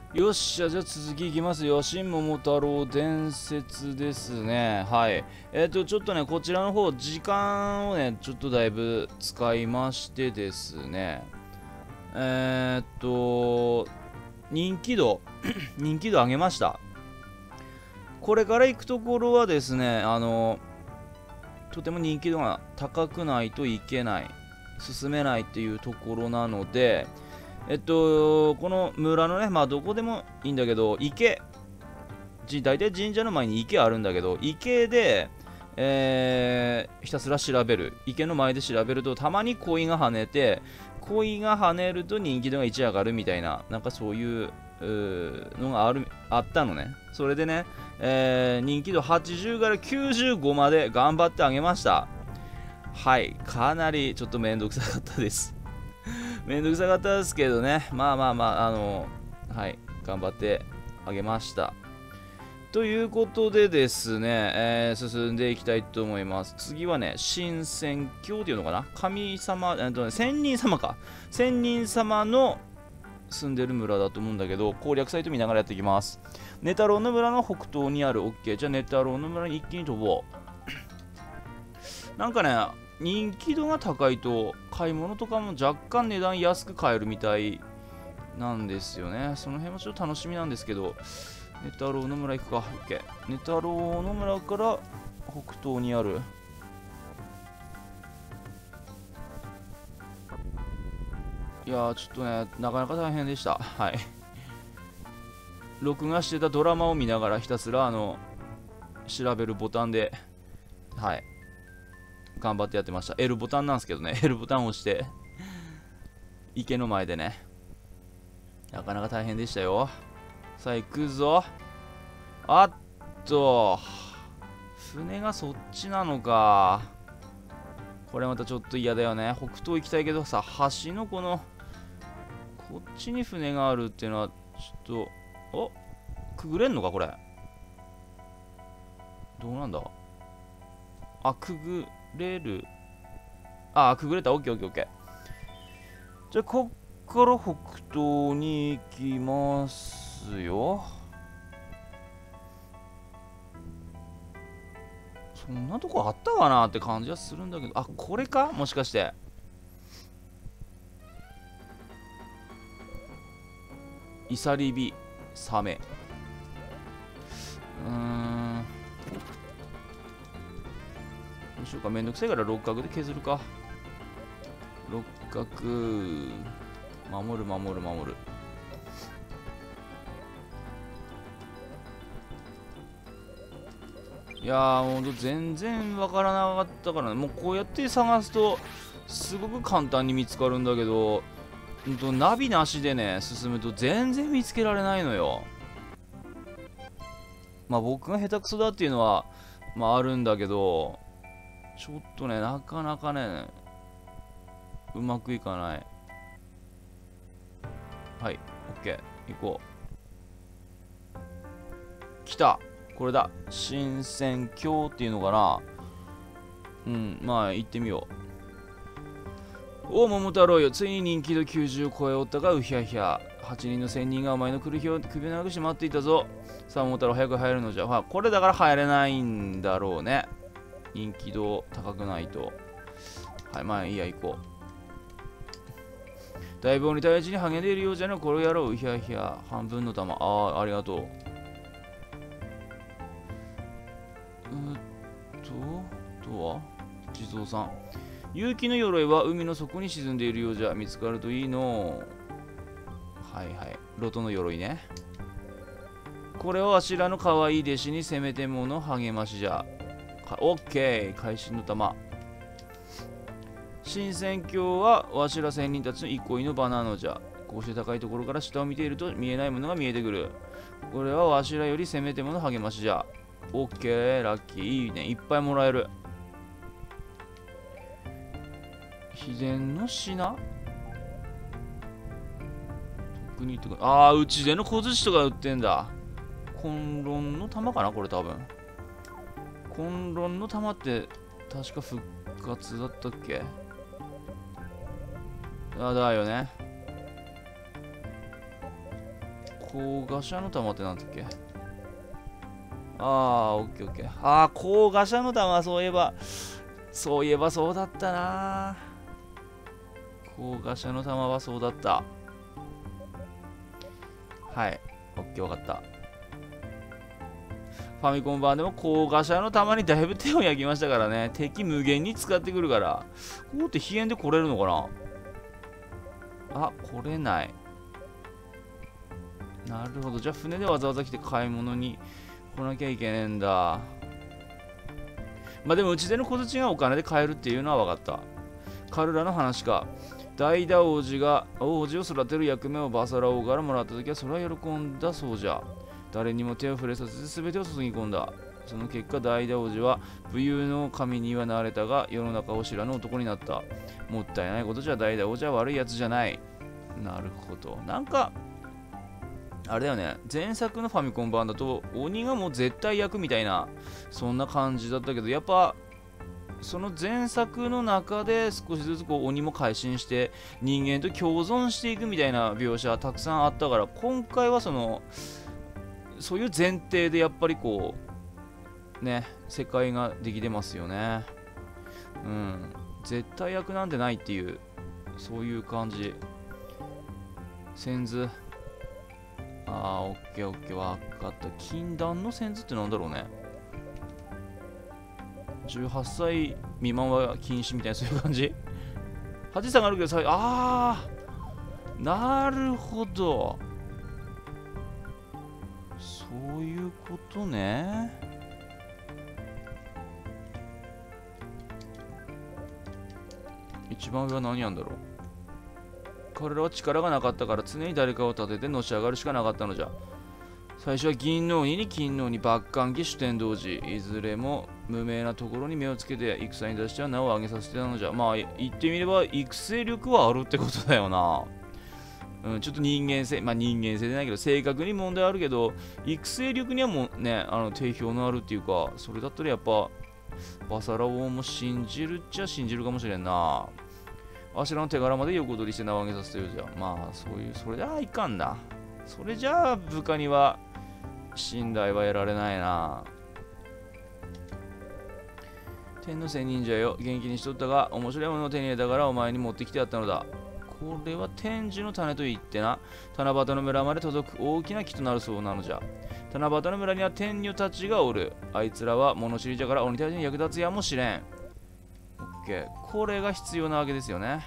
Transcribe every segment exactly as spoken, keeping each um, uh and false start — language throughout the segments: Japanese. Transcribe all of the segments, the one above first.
よっしゃ、じゃあ続きいきますよ。新桃太郎伝説ですね。はい。えっ、ー、と、ちょっとね、こちらの方、時間をね、ちょっとだいぶ使いましてですね。えっ、ー、と、人気度、人気度上げました。これから行くところはですね、あの、とても人気度が高くないといけない、進めないっていうところなので、えっと、この村のね、まあどこでもいいんだけど、池、大体神社の前に池あるんだけど、池で、えー、ひたすら調べる。池の前で調べると、たまに恋が跳ねて、恋が跳ねると人気度がいち上がるみたいな、なんかそういうのがあるあったのね。それでね、えー、人気度はちじゅうからきゅうじゅうごまで頑張ってあげました。はい、かなりちょっとめんどくさかったです。めんどくさかったですけどね、まあまあまあ、あの、はい、頑張ってあげました。ということでですね、えー、進んでいきたいと思います。次はね、新宣教っていうのかな、神様、えっとね、仙人様か。仙人様の住んでる村だと思うんだけど、攻略サイト見ながらやっていきます。ネタロウの村の北東にある。OK。じゃあ、ネタロウの村に一気に飛ぼう。なんかね、人気度が高いと買い物とかも若干値段安く買えるみたいなんですよね。その辺もちょっと楽しみなんですけど、ネタロウの村行くか。OK。ネタロウの村から北東にある。いやー、ちょっとね、なかなか大変でした。はい。録画してたドラマを見ながらひたすらあの調べるボタンで、はい、頑張ってやってました。 L ボタンなんですけどね、 L ボタンを押して池の前でね、なかなか大変でしたよ。さあ行くぞ。あっと、船がそっちなのか。これまたちょっと嫌だよね。北東行きたいけどさ、橋のこのこっちに船があるっていうのはちょっと、お、くぐれんのかこれ。どうなんだ。あ、くぐれる。あ、くぐれた。オッケーオッケーオッケー。じゃあ、こっから北東に行きますよ。そんなとこあったかなって感じはするんだけど、あ、これかもしかして。イサリビサメ。うーん。どうしようか。めんどくさいから六角で削るか。六角。守る守る守る。いやー、ほんと全然わからなかったからね。もうこうやって探すと、すごく簡単に見つかるんだけど、ほんとナビなしでね、進むと全然見つけられないのよ。まあ僕が下手くそだっていうのは、まああるんだけど、ちょっとね、なかなかね、うまくいかない。はい、OK。行こう。来た。これだ。新鮮橋っていうのかな。うん、まあ行ってみよう。おお、桃太郎よ。ついに人気度きゅうじゅうを超えおったが、うひゃひゃ。はちにんの仙人がお前の来る日を首長くして待っていたぞ。さあ、桃太郎、早く入るのじゃ。はこれだから入れないんだろうね。人気度高くないと。はい、まあいいや、行こう。大棒に退治に励んでいるようじゃな、これをやろう。うひゃひゃ。半分の玉。ああ、ありがとう。うーっと、とは地蔵さん。勇気の鎧は海の底に沈んでいるようじゃ。見つかるといいの。はいはい。ロトの鎧ね。これはわしらの可愛い弟子にせめてもの励ましじゃ。オッケー。会心の玉。新鮮橋はわしら仙人たちの憩いの場なのじゃ。こうして高いところから下を見ていると見えないものが見えてくる。これはわしらよりせめてもの励ましじゃ。オッケー。ラッキー。いいね。いっぱいもらえる。秘伝の品、特にとか、ああ、うちでの小槌とか売ってんだ。混乱の玉かなこれ多分。混乱の玉って確か復活だったっけ。あだよね。 高画者の玉ってなんだっけ。ああ、オッケーオッケー。ああ、高画者の玉、そういえば、そういえばそうだったな。高画者の玉はそうだった。はい、オッケー、わかった。ファミコン版でも高画者の玉にだいぶ手を焼きましたからね。敵無限に使ってくるから。こうって飛燕で来れるのかな。あ、来れない。なるほど。じゃあ船でわざわざ来て買い物に来なきゃいけねえんだ。まあでもうちでの小槌がお金で買えるっていうのは分かった。カルラの話か。大田王子が王子を育てる役目をバサラ王からもらった時はそれは喜んだそうじゃ。誰にも手を触れさせて全てを注ぎ込んだ。その結果大田王子は武勇の神にはなれたが世の中を知らぬ男になった。もったいないことじゃ。大田王子は悪いやつじゃない。なるほど。なんかあれだよね、前作のファミコン版だと鬼がもう絶対役みたいなそんな感じだったけど、やっぱその前作の中で少しずつこう鬼も改心して人間と共存していくみたいな描写たくさんあったから、今回はそのそういう前提でやっぱりこうね世界ができてますよね。うん、絶対役なんてないっていうそういう感じ。先図、あー、オッケーオッケー、わかった。禁断の先図ってなんだろうね。じゅうはっさい未満は禁止みたいな、そういう感じ。はちさんがあるけどさ、あー、なるほど。そういうことね。一番上は何やんだろう。彼らは力がなかったから常に誰かを立ててのし上がるしかなかったのじゃ。最初は銀の鬼に金の鬼、抜貫鬼、主天童子、いずれも無名なところに目をつけて戦に出しては名を上げさせてたのじゃ。まあ言ってみれば育成力はあるってことだよな。うん、ちょっと人間性、まあ人間性でないけど性格に問題あるけど育成力にはもうね、あの定評のあるっていうか、それだったらやっぱバサラ王も信じるっちゃ信じるかもしれんな。あしらの手柄まで横取りして名を上げさせてるじゃん。まあそういう、それじゃあいかんな。それじゃあ部下には信頼は得られないな。天の仙人じゃよ、元気にしとったが面白いものを手に入れたからお前に持ってきてやったのだ。これは天寿の種といってな、七夕の村まで届く大きな木となるそうなのじゃ。七夕の村には天女たちがおる。あいつらは物知りじゃから鬼たちに役立つやもしれん。オッケー、これが必要なわけですよね。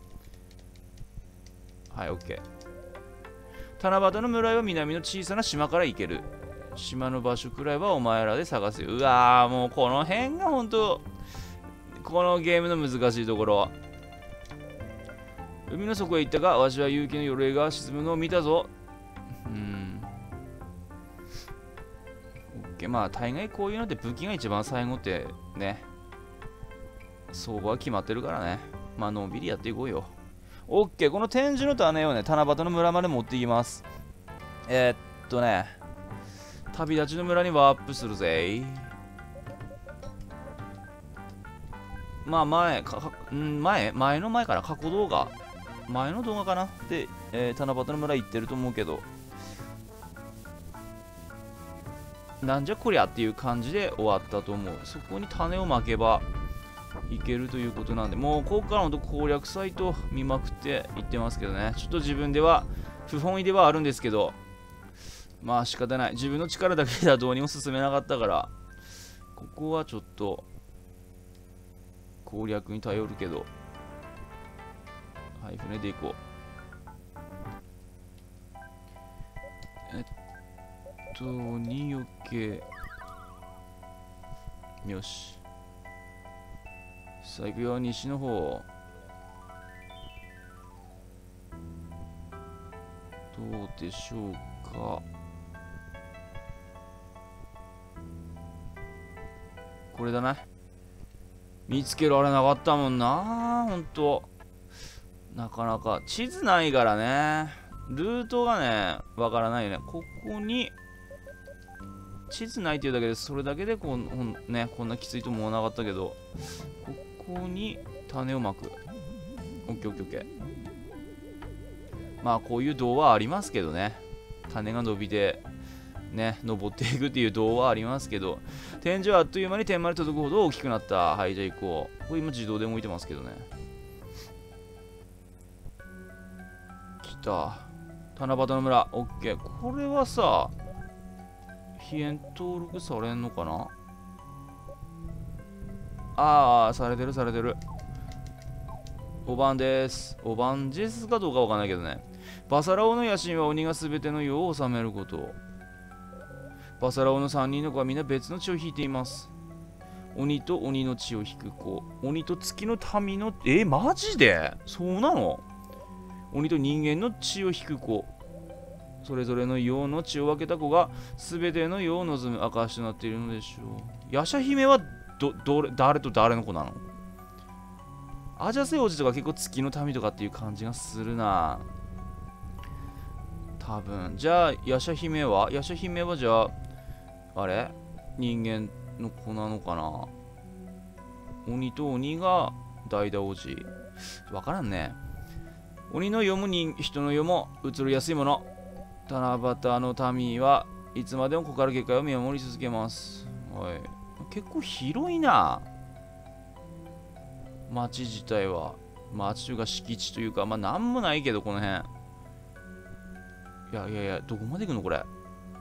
はい、オッケー。七夕の村は南の小さな島から行ける。島の場所くらいはお前らで探すよ。うわー、もうこの辺がほんとこのゲームの難しいところ。海の底へ行ったがわしは勇気の鎧が沈むのを見たぞ。うん、オッケー。まあ大概こういうのって武器が一番最後ってね、相場は決まってるからね。まあのんびりやっていこうよ。オッケー、この天寿の種をね七夕の村まで持っていきます。えー、っとね旅立ちの村にワープするぜ。まあ前かかん前前の前かな、過去動画前の動画かなで、えー、七夕の村行ってると思うけど、なんじゃこりゃっていう感じで終わったと思う。そこに種をまけばいけるということなんで、もうここからの攻略サイト見まくっていってますけどね。ちょっと自分では不本意ではあるんですけど、まあ仕方ない。自分の力だけではどうにも進めなかったから、ここはちょっと攻略に頼るけど、はい、船で行こう。えっと、によけ。よし。さあ行くよ、西の方。どうでしょうか。これだな。見つけられなかったもんな。ほんと。なかなか。地図ないからね。ルートがね、わからないよね。ここに、地図ないっていうだけで、それだけでこん、ね、こんなきついと思わなかったけど、ここに種をまく。オッケーオッケーオッケー。まあ、こういう童話ありますけどね。 種が伸びてね登っていくっていう童話ありますけど、天井はあっという間に天まで届くほど大きくなった。はい、じゃあ行こう。これ今自動で動いてますけどね。来た。七夕の村。オッケー。これはさ、飛燕登録されんのかな。ああ、されてるされてる。おばんです。おばんですかどうかわかんないけどね。バサラオの野心は鬼がすべての世を治めること。バサラオのさんにんの子はみんな別の血を引いています。鬼と鬼の血を引く子。鬼と月の民の、え、マジでそうなの。鬼と人間の血を引く子。それぞれの世の血を分けた子が全ての世を望む証となっているのでしょう。ヤシャ姫はど、どれ、誰と誰の子なの。アジャセ王子とか結構月の民とかっていう感じがするな。多分。じゃあ、ヤシャ姫はヤシャ姫はじゃあ、あれ人間の子なのかな。鬼と鬼が代打王子。わからんね。鬼の世も人、人の世も移りやすいもの。七夕の民はいつまでもここから下界を見守り続けます。はい。結構広いな。町自体は。町というか敷地というか、まあなんもないけど、この辺。いやいやいや、どこまで行くのこれ。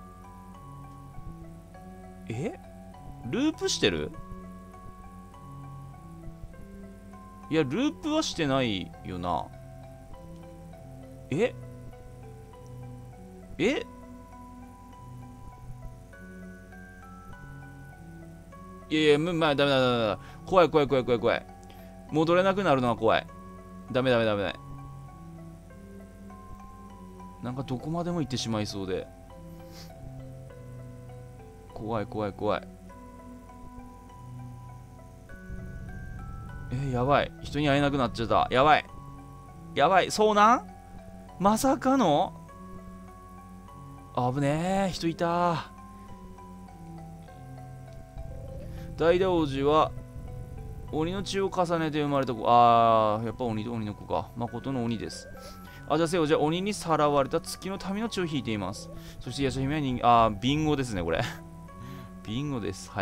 えループしてる。いや、ループはしてないよな。ええいやいや、まあ、ダメだ、ダメだ。怖い、怖い、怖い、怖い、怖い。戻れなくなるのは怖い。ダメ、ダメ、ダメ。なんかどこまでも行ってしまいそうで。怖い、怖い、怖い。え、やばい。人に会えなくなっちゃった。やばい。やばい。遭難まさかの危ねえ。人いた。代打王子は鬼の血を重ねて生まれた子。あー、やっぱ鬼と鬼の子か。誠の鬼です。アジャセ王子は鬼にさらわれた月の民の血を引いています。そしてヤシャ姫は人間、あー、ビンゴですね、これ。ビンゴです。はい。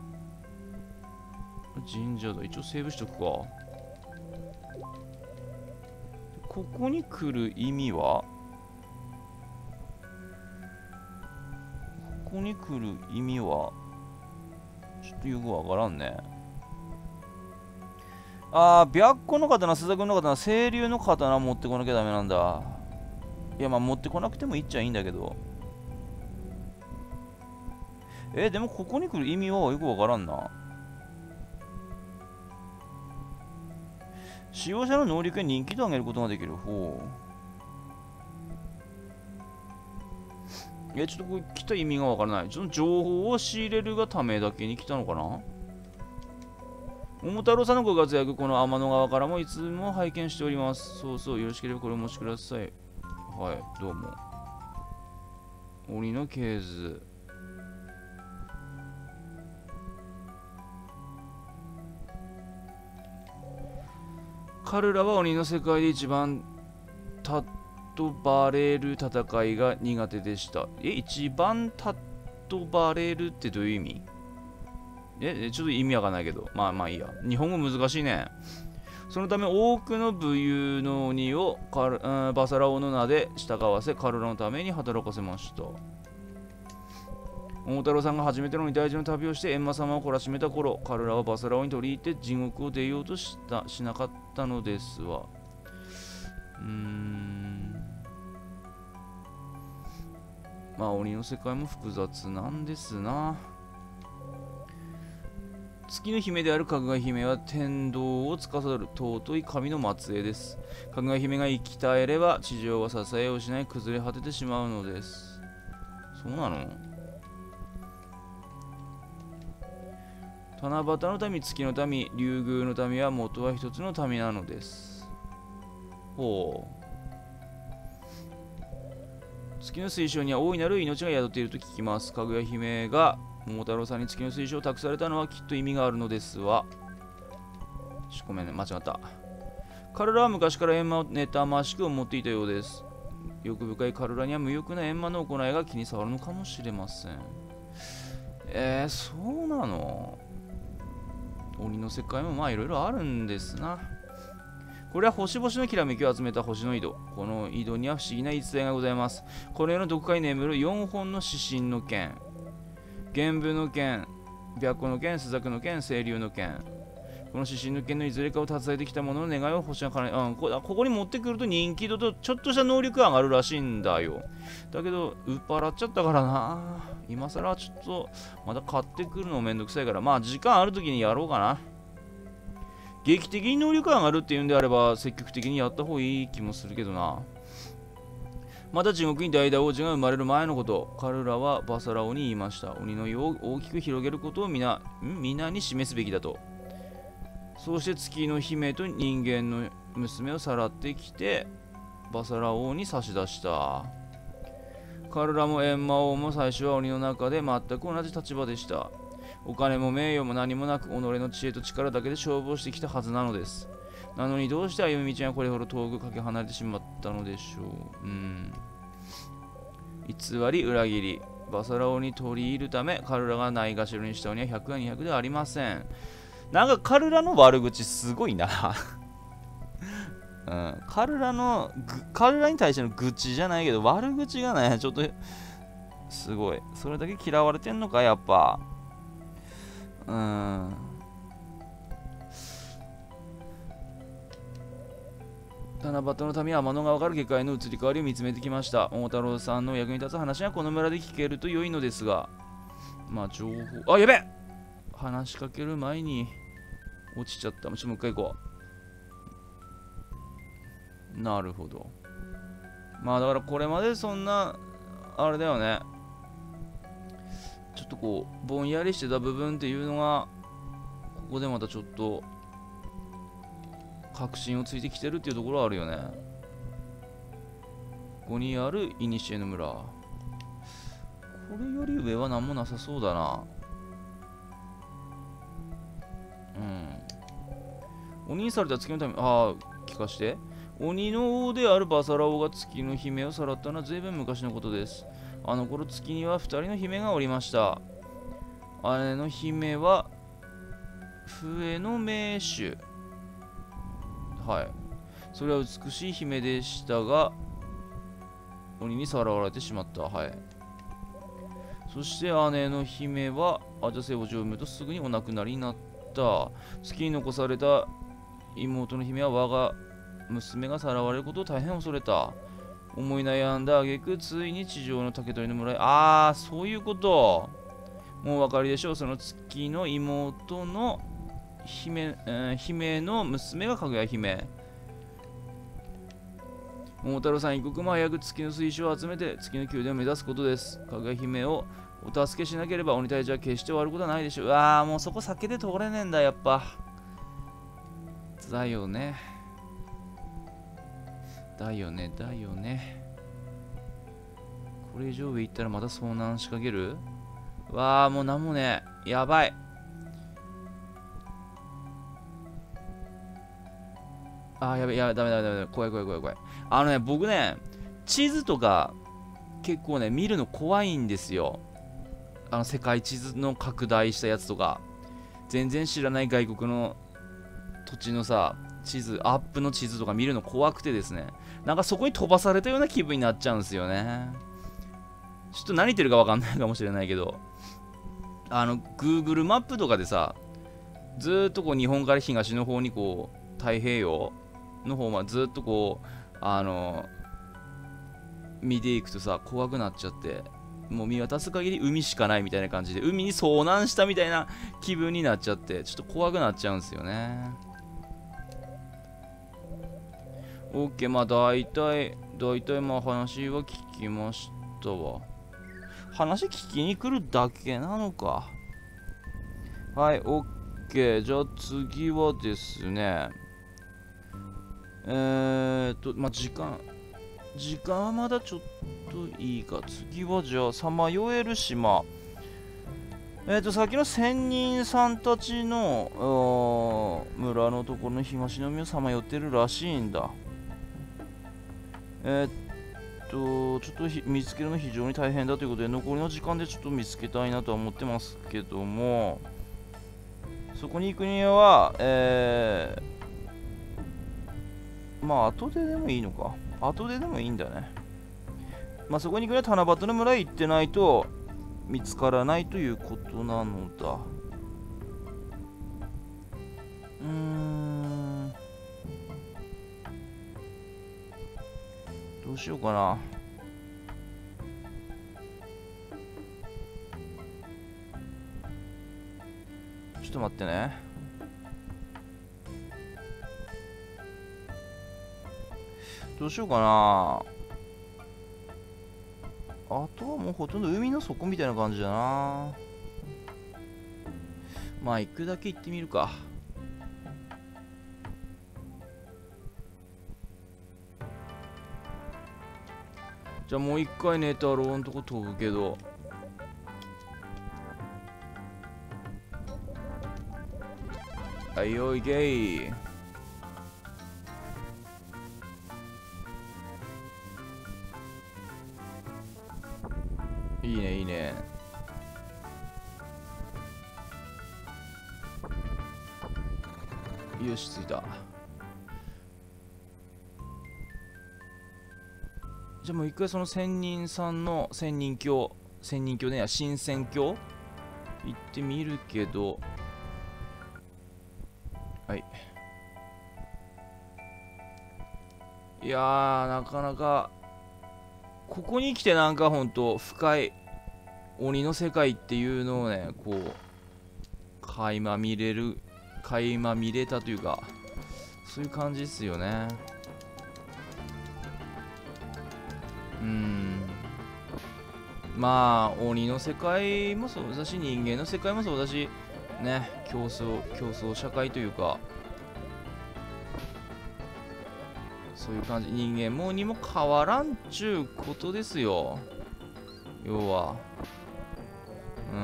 神社だ。一応セーブしとくか。ここに来る意味はここに来る意味はちょっとよくわからんね。あー、白虎の刀、須田君の刀、清流の刀持ってこなきゃダメなんだ。いや、まあ持ってこなくてもいいっちゃいいんだけど。えー、でもここに来る意味はよくわからんな。使用者の能力や人気度を上げることができる。ほう。え、ちょっとこれ来た意味がわからない。その情報を仕入れるがためだけに来たのかな。桃太郎さんのご活躍、この天の川からもいつも拝見しております。そうそう、よろしければこれお持ちください。はい、どうも。鬼の系図。彼らは鬼の世界で一番たとばれる戦いが苦手でした。え、一番たとばれるってどういう意味？え、ちょっと意味わかんないけど。まあまあいいや。日本語難しいね。そのため多くの武勇の鬼をカル、うん、バサラオの名で従わせ、カルラのために働かせました。桃太郎さんが初めての大事の旅をして閻魔様を懲らしめた頃、カルラはバサラオに取り入って地獄を出ようとしたしなかったのですわ。うーん。まあ鬼の世界も複雑なんですな。月の姫であるかぐや姫は天道を司る尊い神の末裔です。かぐや姫が生き絶えれば地上は支えを失い崩れ果ててしまうのです。そうなの？七夕の民、月の民、竜宮の民は元は一つの民なのです。ほう。月の水晶には大いなる命が宿っていると聞きます。かぐや姫が桃太郎さんに月の水晶を託されたのはきっと意味があるのですわ。ごめんね、間違った。彼らは昔から閻魔を妬ましく思っていたようです。 欲深いカルラには無欲な閻魔の行いが気に障るのかもしれません。えー、そうなの？鬼の世界もまあいろいろあるんですな。これは星々のきらめきを集めた星の井戸。この井戸には不思議な逸材がございます。この世のどこかに眠るよんほんの指針の剣。玄武の剣、白虎の剣、朱雀の剣、清流の剣。この指針の剣のいずれかを携えてきた者の願いを星が叶え、うん、こ, ここに持ってくると人気度とちょっとした能力が上がるらしいんだよ。だけど、売っ払っちゃったからな。今更ちょっと、また買ってくるのめんどくさいから、まあ時間ある時にやろうかな。劇的に能力が上がるっていうんであれば、積極的にやった方がいい気もするけどな。また地獄に大々王子が生まれる前のこと、彼らはバサラオに言いました。鬼の世を大きく広げることを皆、ん皆に示すべきだと。そうして月の姫と人間の娘をさらってきて、バサラ王に差し出した。彼らも閻魔王も最初は鬼の中で全く同じ立場でした。お金も名誉も何もなく己の知恵と力だけで勝負をしてきたはずなのです。なのにどうして歩み道がこれほど遠くかけ離れてしまったのでしょう。うん。偽り、裏切り。バサラ王に取り入るため、彼らがないがしろにした鬼はひゃくやにひゃくではありません。なんか彼らの悪口すごいな。うん。彼らの、彼らに対しての愚痴じゃないけど、悪口がね、ちょっと、すごい。それだけ嫌われてんのか、やっぱ。うん。七夕の民は天の川から下界の移り変わりを見つめてきました。大太郎さんの役に立つ話はこの村で聞けると良いのですが、まあ情報、あ、やべえ話しかける前に落ちちゃった。もうちょっともう一回行こう。なるほど。まあだからこれまでそんな、あれだよね。ちょっとこう、ぼんやりしてた部分っていうのが、ここでまたちょっと、確信をついてきてるっていうところはあるよね。ここにあるイニシエの村。これより上は何もなさそうだな。うん。鬼にされた月のため、ああ、聞かして。鬼の王であるバサラ王が月の姫をさらったのは随分昔のことです。あの頃月には二人の姫がおりました。姉の姫は、笛の名手。はい。それは美しい姫でしたが、鬼にさらわれてしまった。はい。そして姉の姫は、アジャセ王子を産むとすぐにお亡くなりになった。月に残された妹の姫は我が娘がさらわれることを大変恐れた。思い悩んだ挙句、ついに地上の竹取の村へ。ああ、そういうこと。もうお分かりでしょう。その月の妹の姫、えー、姫の娘がかぐや姫。桃太郎さん一刻も早く月の水晶を集めて月の宮殿を目指すことです。かぐや姫をお助けしなければ鬼退治は決して終わることはないでしょう。うわあ、もうそこ避けて通れねえんだ、やっぱ。だよね。だよね、だよね。これ以上上行ったらまた遭難仕掛ける？わあ、もうなんもね。やばい。あー、やべ、やべ、ダメダメダメ。怖い怖い怖い怖い。あのね、僕ね、地図とか結構ね、見るの怖いんですよ。あの、世界地図の拡大したやつとか。全然知らない外国の土地のさ、地図、アップの地図とか見るの怖くてですね。なんかそこに飛ばされたような気分になっちゃうんですよね。ちょっと何言ってるかわかんないかもしれないけど、あの、Google マップとかでさ、ずーっとこう日本から東の方にこう、太平洋の方までずっとこう、あの見ていくとさ、怖くなっちゃって、もう見渡す限り海しかないみたいな感じで、海に遭難したみたいな気分になっちゃって、ちょっと怖くなっちゃうんですよね。OK、まあ大体、大体まあ話は聞きましたわ。話聞きに来るだけなのか。はい、OK。じゃあ次はですね、えーっと、まあ、時間、時間はまだちょっといいか。次はじゃあ、さまよえる島。えーっと、さっきの仙人さんたちの村のところの東の海をさまよってるらしいんだ。えーっと、ちょっとひ見つけるの非常に大変だということで、残りの時間でちょっと見つけたいなとは思ってますけども、そこに行くには、えー、まあ、後ででもいいのか。後ででもいいんだね。まあ、そこに行くには七夕の村へ行ってないと見つからないということなのだ。うーん。どうしようかな。ちょっと待ってね。どうしようかな。あとはもうほとんど海の底みたいな感じだな。まあ行くだけ行ってみるか。じゃあもう一回ネタロウのとこ飛ぶけど。はいよ、いけい。いいね、いいね。よし、着いた。じゃあもう一回その仙人さんの仙人峡、仙人峡ねや、新仙峡行ってみるけど、はい。いやー、なかなか、ここに来てなんかほんと深い鬼の世界っていうのをね、こう、垣間見れる、垣間見れたというか、そういう感じっすよね。うーん。まあ、鬼の世界もそうだし、人間の世界もそうだし、ね、競争、競争社会というか、そういう感じ。人間もにも変わらんちゅうことですよ。要は。うん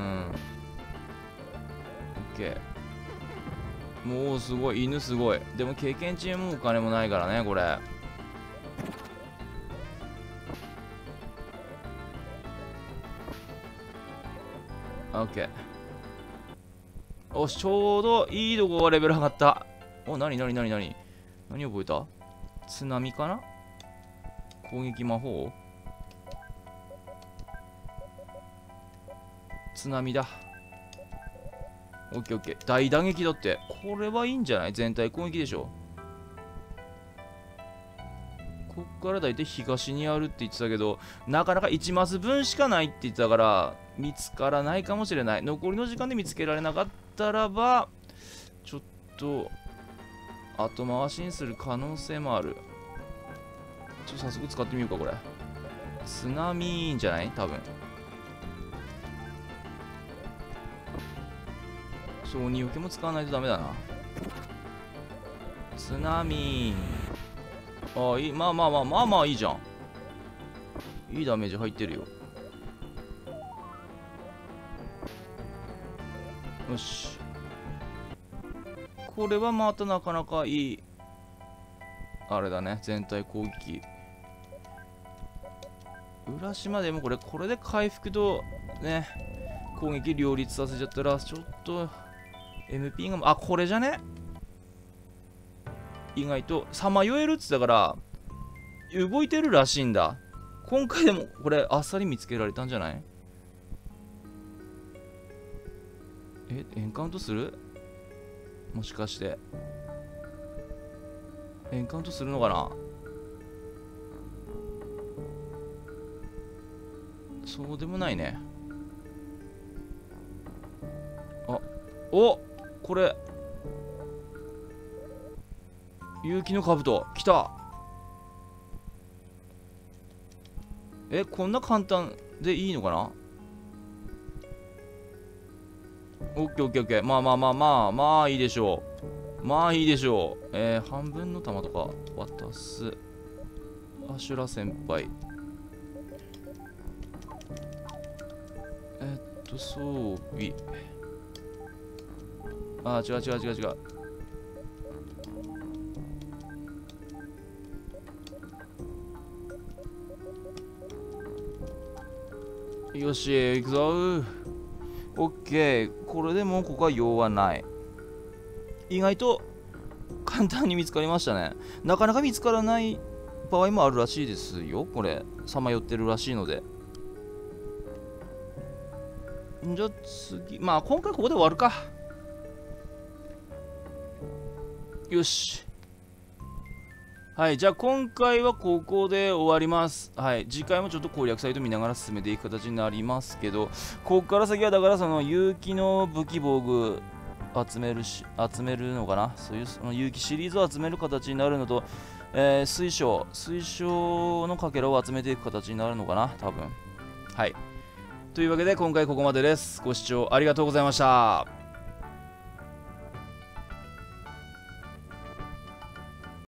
。OK。もうすごい。犬すごい。でも経験値もお金もないからね、これ。OK。おし、ちょうどいいとこがレベル上がった。お、なになになになに何覚えた？津波かな？攻撃魔法？津波だ。オッケーオッケー。大打撃だって。これはいいんじゃない？全体攻撃でしょ。こっからだいたい東にあるって言ってたけど、なかなかいちマス分しかないって言ってたから、見つからないかもしれない。残りの時間で見つけられなかったらば、ちょっと、後回しにする可能性もある。ちょっと早速使ってみようか、これ。津波じゃない？多分。小児よけも使わないとダメだな。津波。ああ、いい。まあまあまあまあまあいいじゃん。いいダメージ入ってるよ。よし。これはまたなかなかいい。あれだね。全体攻撃。浦島でもこれ、これで回復とね、攻撃両立させちゃったら、ちょっと エムピー が、あ、これじゃね？意外とさまよえるって言ったから動いてるらしいんだ。今回でもこれあっさり見つけられたんじゃない？え、エンカウントする？もしかしてエンカウントするのかな？そうでもないね。あ、お、これ勇気の兜来た。え、こんな簡単でいいのかな？オッケーオッケーオッケー。まあまあまあまあまあいいでしょう。まあいいでしょう。えー、半分の玉とか渡す。アシュラ先輩。えっと、装備。あー、違う違う違う違う。 よし、行くぞ。オッケー。これでもここは用はない。意外と簡単に見つかりましたね。なかなか見つからない場合もあるらしいですよ。これ、さまよってるらしいので。じゃあ次、まあ今回ここで終わるか。よし。はい、じゃあ今回はここで終わります。はい、次回もちょっと攻略サイト見ながら進めていく形になりますけど、ここから先はだからその有機の武器防具集めるし、集めるのかな、そういうその有機シリーズを集める形になるのと、えー、水晶、水晶のかけらを集めていく形になるのかな、多分。はい。というわけで今回ここまでです。ご視聴ありがとうございました。